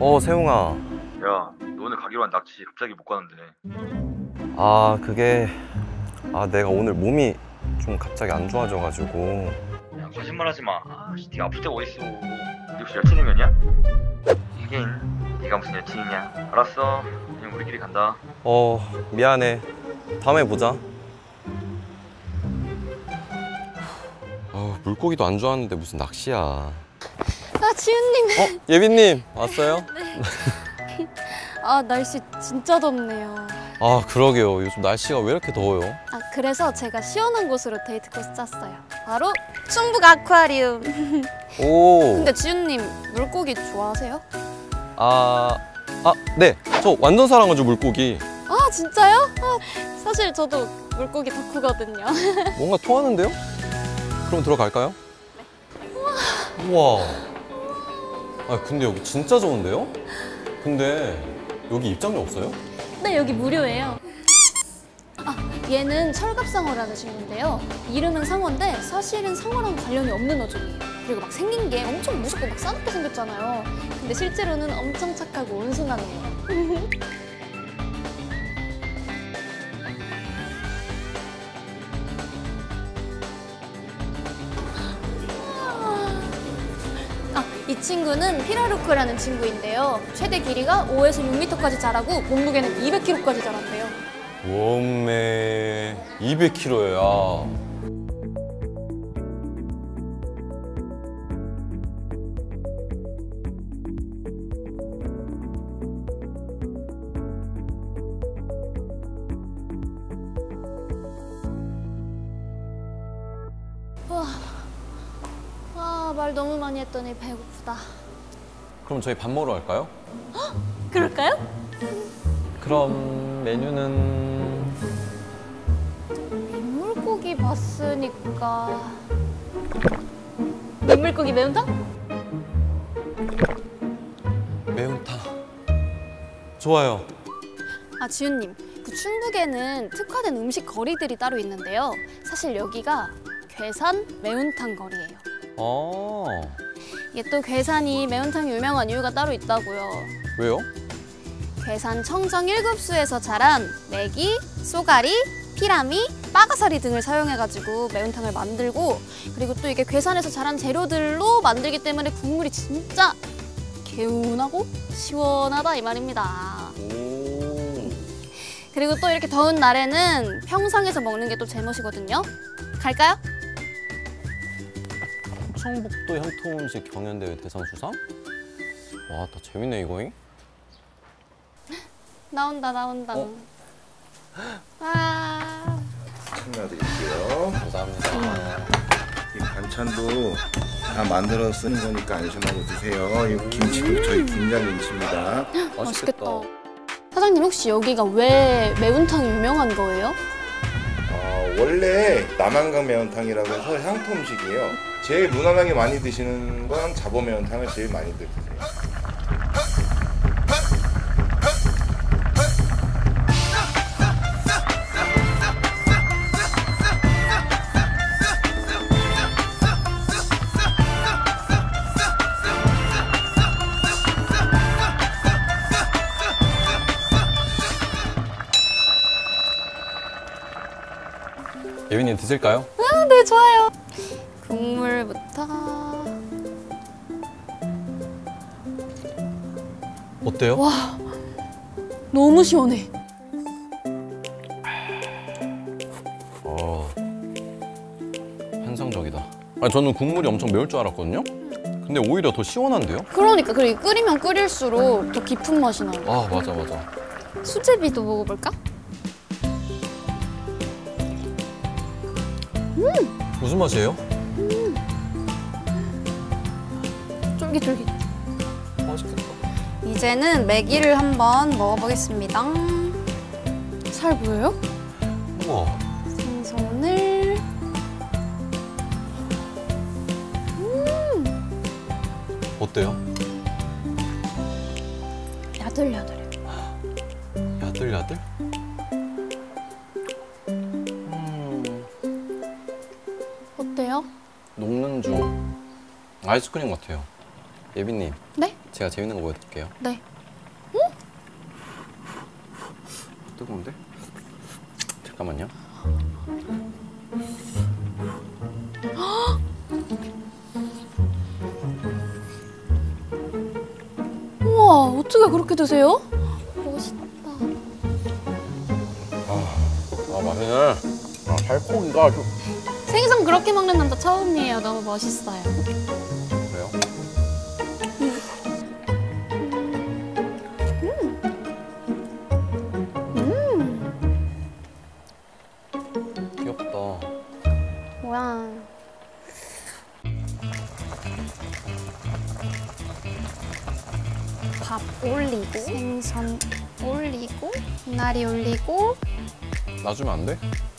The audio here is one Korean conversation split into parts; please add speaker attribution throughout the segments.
Speaker 1: 세웅아.
Speaker 2: 야, 너 오늘 가기로 한 낚시 갑자기 못 가는데.
Speaker 1: 그게 내가 오늘 몸이 좀 갑자기 안 좋아져가지고.
Speaker 2: 야, 거짓말하지 마. 네가 아플 때가 어딨어. 네 혹시 여친이면이야? 이게 네가 무슨 여친이냐? 알았어. 그냥 우리끼리 간다.
Speaker 1: 미안해. 다음에 보자. 물고기도 안 좋아하는데 무슨 낚시야.
Speaker 3: 지훈님.
Speaker 1: 예빈님 왔어요?
Speaker 3: 네. 날씨 진짜 덥네요.
Speaker 1: 그러게요. 요즘 날씨가 왜 이렇게 더워요?
Speaker 3: 그래서 제가 시원한 곳으로 데이트 코스 짰어요. 바로 충북 아쿠아리움. 근데 지훈님 물고기 좋아하세요?
Speaker 1: 네. 저 완전 사랑하죠, 물고기.
Speaker 3: 진짜요? 사실 저도 물고기 덕후거든요.
Speaker 1: 뭔가 통하는데요? 그럼 들어갈까요? 네. 우와. 근데 여기 진짜 좋은데요? 근데 여기 입장료 없어요?
Speaker 3: 네, 여기 무료예요. 얘는 철갑상어라는 친구인데요. 이름은 상어인데 사실은 상어랑 관련이 없는 어종이에요. 그리고 막 생긴 게 엄청 무섭고 막 싸납게 생겼잖아요. 근데 실제로는 엄청 착하고 온순한 애예요. 이 친구는 피라루크라는 친구인데요. 최대 길이가 5에서 6m까지 자라고 몸무게는 200kg까지 자란대요.
Speaker 1: 몸매 200kg야.
Speaker 3: 말 너무 많이 했더니 배고프다.
Speaker 1: 그럼 저희 밥 먹으러 갈까요?
Speaker 3: 그럴까요?
Speaker 1: 그럼 메뉴는...
Speaker 3: 민물고기 봤으니까... 민물고기 매운탕?
Speaker 1: 매운탕. 좋아요.
Speaker 3: 지훈님, 그 충북에는 특화된 음식 거리들이 따로 있는데요. 사실 여기가 괴산 매운탕 거리예요.
Speaker 1: 이게
Speaker 3: 또 괴산이 매운탕이 유명한 이유가 따로 있다고요.
Speaker 1: 왜요?
Speaker 3: 괴산 청정 1급수에서 자란 메기, 쏘가리, 피라미, 빠가사리 등을 사용해가지고 매운탕을 만들고, 그리고 또 이게 괴산에서 자란 재료들로 만들기 때문에 국물이 진짜 개운하고 시원하다 이 말입니다. 그리고 또 이렇게 더운 날에는 평상에서 먹는 게 또 제멋이거든요. 갈까요?
Speaker 1: 충북도 향토음식 경연대회 대상 수상? 와, 다 재밌네 이거잉.
Speaker 3: 나온다.
Speaker 4: 챙겨드릴게요.
Speaker 1: 감사합니다.
Speaker 4: 이 반찬도 다 만들어 쓰는 거니까 안심하고 드세요. 이 김치도 저희 김장 김치입니다.
Speaker 3: 맛있겠다. 사장님, 혹시 여기가 왜 매운탕이 유명한 거예요?
Speaker 4: 원래 남한강 매운탕이라고 해서 향토 음식이에요. 제일 무난하게 많이 드시는 건 잡어 매운탕을 제일 많이들 드세요.
Speaker 1: 예빈님 드실까요?
Speaker 3: 네, 좋아요. 국물부터.
Speaker 1: 어때요?
Speaker 3: 와, 너무 시원해.
Speaker 1: 환상적이다. 저는 국물이 엄청 매울 줄 알았거든요? 근데 오히려 더 시원한데요?
Speaker 3: 그러니까, 그리고 끓이면 끓일수록 더 깊은 맛이 나요.
Speaker 1: 맞아.
Speaker 3: 수제비도 먹어볼까?
Speaker 1: 무슨 맛이에요?
Speaker 3: 쫄깃쫄깃.
Speaker 1: 맛있겠다.
Speaker 3: 이제는 메기를 한번 먹어보겠습니다. 살 보여요?
Speaker 1: 우와.
Speaker 3: 생선을.
Speaker 1: 어때요?
Speaker 3: 야들야들해.
Speaker 1: 야들야들?
Speaker 3: 어때요?
Speaker 1: 녹는 중. 아이스크림 같아요. 예빈님.
Speaker 3: 네?
Speaker 1: 제가 재밌는 거 보여드릴게요.
Speaker 3: 네.
Speaker 1: 뜨거운데? 잠깐만요.
Speaker 3: 우와, 어떻게 그렇게 드세요? 멋있다.
Speaker 1: 아 맛있네. 아 살코기가 아주.
Speaker 3: 생선 그렇게 먹는 남자 처음이에요. 너무 멋있어요.
Speaker 1: 그래요? 귀엽다.
Speaker 3: 뭐야. 밥 올리고, 생선 올리고, 미나리 올리고.
Speaker 1: 놔주면 안 돼?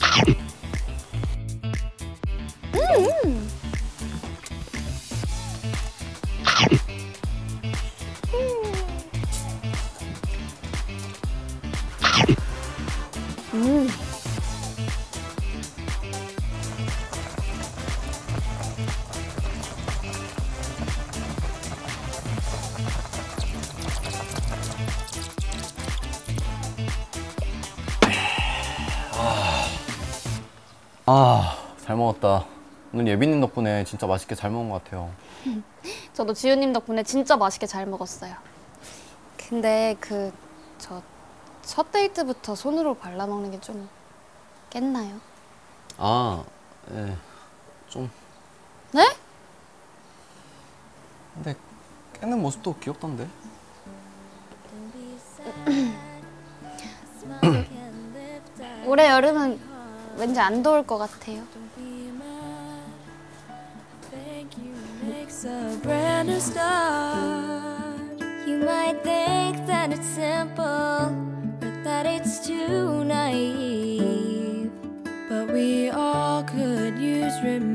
Speaker 1: 잘 먹었다. 오늘 예빈님 덕분에 진짜 맛있게 잘 먹은 것 같아요.
Speaker 3: 저도 지우님 덕분에 진짜 맛있게 잘 먹었어요. 근데 저 첫 데이트부터 손으로 발라먹는 게 좀 깼나요?
Speaker 1: 네. 좀.
Speaker 3: 네?
Speaker 1: 근데 깨는 모습도 귀엽던데?
Speaker 3: 올해 여름은 왠지 안 더울 것 같아요.
Speaker 5: A brand new start. You might think that it's simple, but that it's too naive. But we all could use reminding.